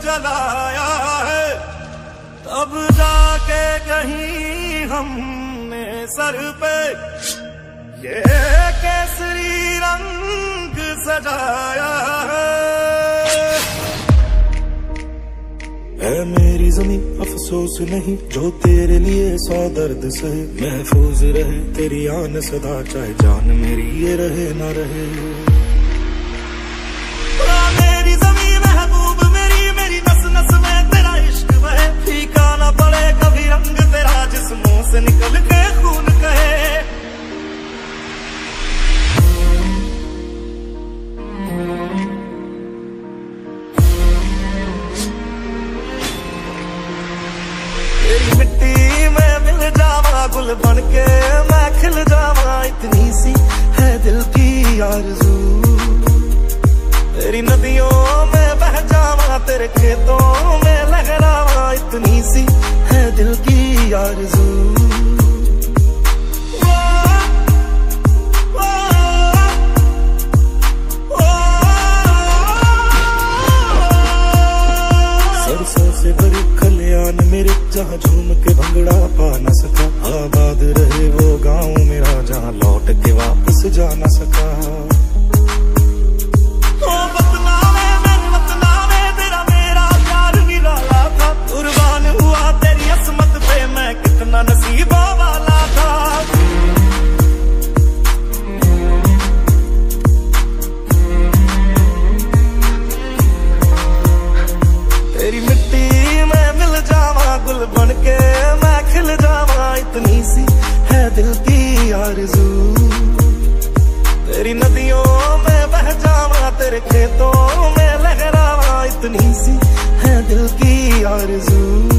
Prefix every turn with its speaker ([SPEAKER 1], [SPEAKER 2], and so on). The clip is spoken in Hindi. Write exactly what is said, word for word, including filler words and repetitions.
[SPEAKER 1] जलाया है, तब जाके कहीं हमने सर पे ये केसरी रंग सजाया है। है मेरी ज़मीं अफसोस नहीं जो तेरे लिए सौ दर्द सहे, महफूज रहे तेरी आन सदा चाहे जान मेरी ये रहे ना रहे। मेरी ज़मीं महबूब मेरी, मेरी नस नस में तेरा इश्क बहे, फीका ना पड़े कभी रंग तेरा जिस्मों से निकल के खून कहे। तेरी मिट्टी में मिल जावा गुल बनके मैं खिल जावा, इतनी सी है दिल की आरज़ू। तेरी नदियों में बह जावा तेरे खेतों में लहरावा, इतनी सी है दिल की आरज़ू। सरसों से भरी खलियान मेरे जहाँ झूम के भंगड़ा पा न सका, आबाद रहे वो गाँव मेरा जहाँ लौट के वापस जा न सका। नसीबों वाला था तेरी मिट्टी में मिल जावा गुल बनके मैं खिल जावा, इतनी सी है दिल की आरज़ू। तेरी नदियों में बह जावा तेरे खेतों में लहरावा, इतनी सी है दिल की आरज़ू।